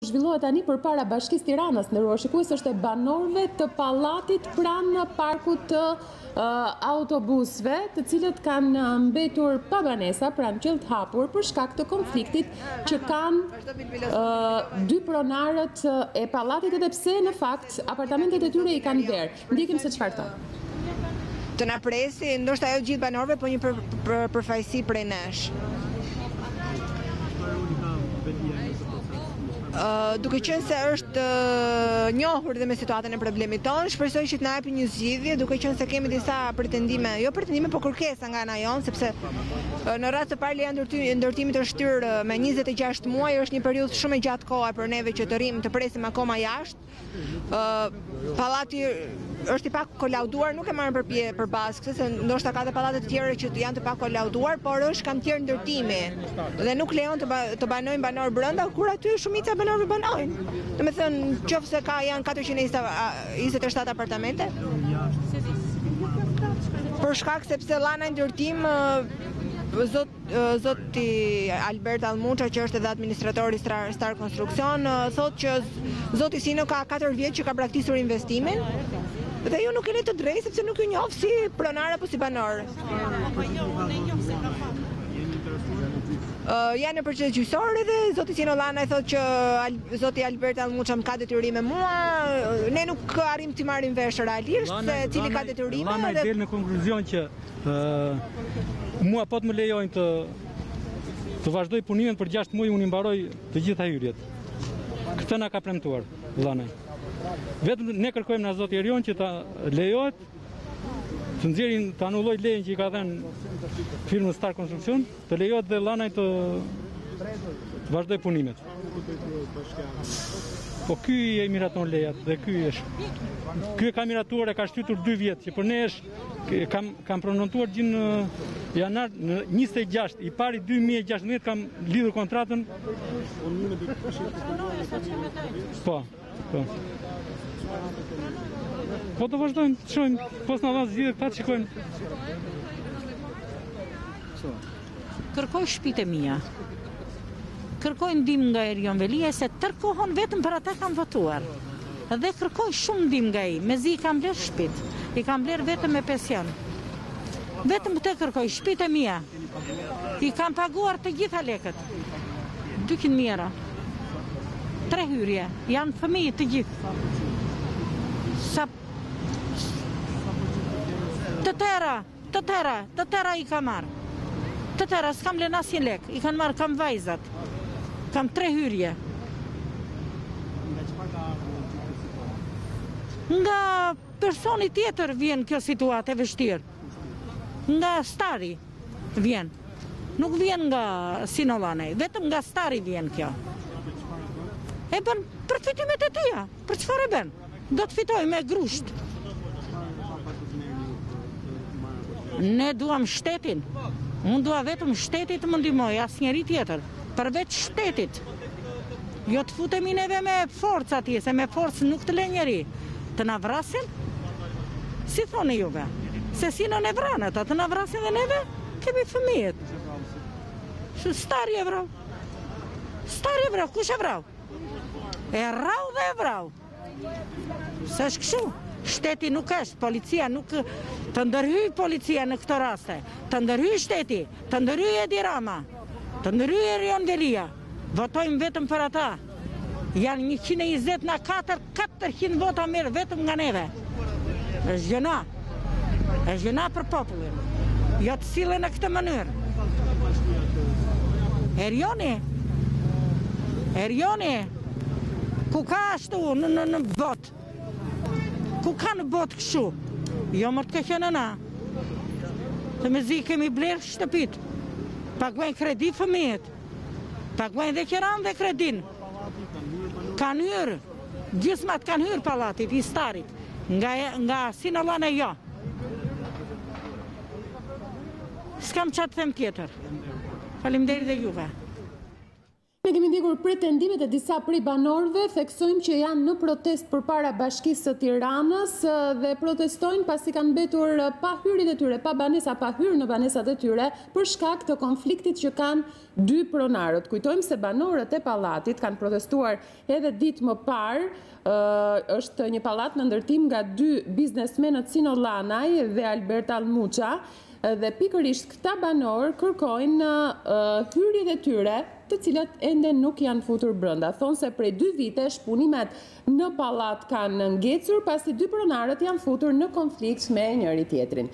Zhvillohet tani përpara Bashkisë Tiranës, ndërkohë shikues është e banorëve të pallatit pranë parkut të autobusëve, të cilët kanë mbetur pa banesa pranë qell të hapur për shkak të konfliktit që kanë dy pronarët e pallatit, edhe pse në fakt apartamentet e tyre i kanë blerë. Ndjekim se çfarë thonë. Të na presi, ndoshta ajo gjithë banorëve, po një përfaqësi prej nesh. Duke qenë se është njohur dhe me situatën e problemit tonë, shpresoj që të na japi një zgjidhje, duke qenë se kemi disa pretendime, jo pretendime, por kërkesa nga ana jonë, sepse në rast të parë leja ndërtimit është shtyrë me 26 muaj, është një periudhë shumë e gjatë kohe për neve që të rrim të presim akoma jashtë. Pallati është i pak kolauduar, nuk e marrën për bazë, se ndoshta ka dhe pallate të tjera që janë të pak kolauduar, por është kantier ndërtimi dhe nuk lejon të banojnë banorë brenda, kur aty shumica banorëve banojnë. Domethënë, qofse janë 427 apartamente. Për shkak sepse llana ndërtim Zoti Albert Almuça, që është edhe administratori Star Konstruksion, thotë që Zoti Sino ka 4 vjet që ka braktisur investimin dhe ju nuk keni të drejtë sepse nuk ju njoh si pronar apo si banor. Janë në proces gjyqësor dhe Zoti Sino Llana i thotë që Zoti Albert Almuça më ka detyrime mua, ne nuk arrim të marrim vesh realisht se cili ka detyrime. Llana i del në konkluzion që mua po të më lejojnë të vazhdoj punimin për 6 muaj, unë i mbaroj të gjitha hyrjet. Këtë na ka premtuar Llana. Vetëm ne kërkojmë nga Zoti Erion që ta lejohet të nxjerrin, të anulloj lejen që i ka dhënë firmës Star Konstruksion, të lejohet dhe Llanaj të vazhdoj punimet. Po ky e miraton lejat dhe ky e ka miratuar, e ka shtytur 2 vjet, që për ne është kam pronontuar gjin në janar në 26, i pari 2016 kam lidhur kontratën. Po. Po të vazhdojmë, të shojmë, pos në dhanë zgjidhe këta të shikojmë. Kërkoj shtëpitë e mia. Kërkoj ndihmë nga Erion Velia, se tërkohon vetëm për ata kam votuar. Dhe kërkoj shumë ndihmë nga ai, mezi i kam bler shtëpitë. I kam bler vetëm me pension. Vetëm të kërkoj shtëpitë e mia. I kam paguar të gjitha lekët. 200.000 euro. 3 hyrje, janë fëmijë të gjithë. Të tëra i kam marrë. Të tëra, s'kam lënë asnjë lek. I kanë marrë, kam vajzat. Kam 3 hyrje. Nga personi tjetër vjen kjo situatë e vështirë. Nga Stari vjen. Nuk vjen nga Sino Llanej, vetëm nga Stari vjen kjo. E bën për fitimet e tia. Për çfarë e bën? Do të fitoj me grusht. Ne duam shtetin. Unë dua vetëm shtetit të më ndihmoj, asnjëri tjetër. Përveç shtetit. Jo të futemi neve me forcë atje, se me forcë nuk të le njeri. Të na vrasin? Si thoni juve? Se si në ne vranë ata, të na vrasin dhe neve? Kemi fëmijët. Stari e vrau. Stari e vrau, kush e vrau? E rau dhe e vrau. Se është kështu. Shteti nuk është, policia nuk të ndërhyj policia në këto raste, të ndërhyj shteti, të ndërhyj Edi Rama, të ndërhyj Erion Velia. Votojmë vetëm për ata. Janë 120 na 400 vota mirë vetëm nga neve. Është gjëna. Është gjëna për popullin. Jo të sillen në këtë mënyrë. Erioni, ku ka ashtu në botë? Ku ka në botë kështu? Jo më të keqen na. Të mezi kemi blerë shtëpit. Paguajnë kredi fëmijët. Paguajnë dhe qiran dhe kredin. Kanë hyrë. Gjysmat kanë hyrë pallatit i Starit. Nga Sino Llanej jo. S'kam çfarë të them tjetër. Faleminderit dhe juve. Ne kemi ndjekur pretendimet e disa prej banorëve, theksojmë që janë në protest përpara Bashkisë së Tiranës dhe protestojnë pasi kanë mbetur pa hyrjet e tyre, pa banesa, pa hyrë në banesat e tyre për shkak të konfliktit që kanë dy pronarët. Kujtojmë se banorët e pallatit kanë protestuar edhe ditë më parë. Është një pallat në ndërtim nga dy biznesmenët Sino Llanaj dhe Albert Almuça. Dhe pikërisht këta banorë kërkojnë hyrjet e tyre, të cilat ende nuk janë futur brenda. Thonë se prej 2 vitesh punimet në pallat kanë ngecur pasi dy pronarët janë futur në konflikt me njëri tjetrin.